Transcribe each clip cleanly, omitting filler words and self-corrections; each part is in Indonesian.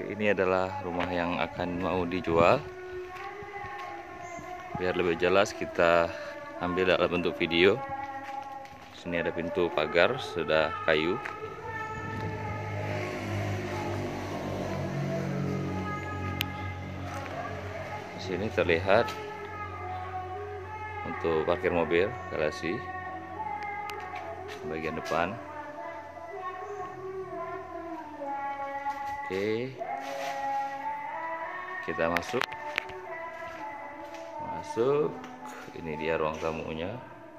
ini adalah rumah yang akan mau dijual. Biar lebih jelas kita ambil dalam bentuk video. Sini ada pintu pagar sudah kayu. Di sini terlihat untuk parkir mobil garasi bagian depan. Oke, kita masuk. Ini dia ruang tamunya.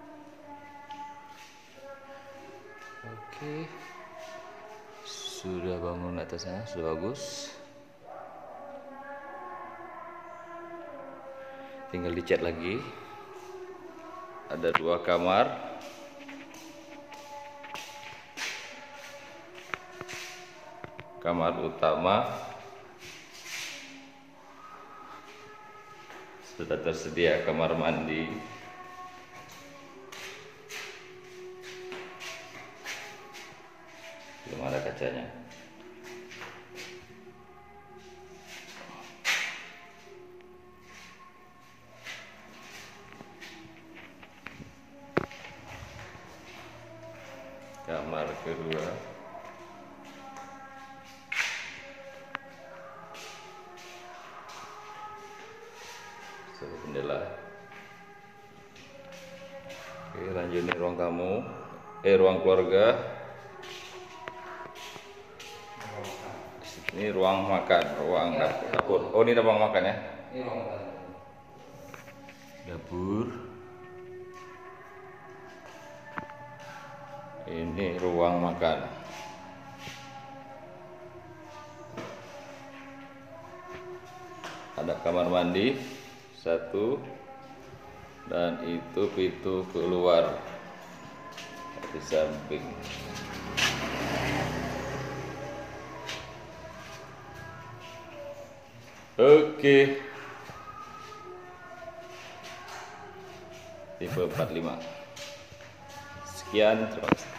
Oke, sudah bangun atasnya, sudah bagus. Tinggal dicat lagi. Ada 2 kamar. Kamar utama sudah tersedia, kamar mandi. Belum ada kacanya. Kamar kedua. Jendela. Oke, lanjut nih ruang tamu, ruang keluarga. Ini ruang makan, ruang dapur. Oh, ini ruang makan ya? Dapur. Ini ruang makan. Ada kamar mandi 1, dan itu pintu keluar di samping. Oke, tipe 45. Sekian, terima kasih.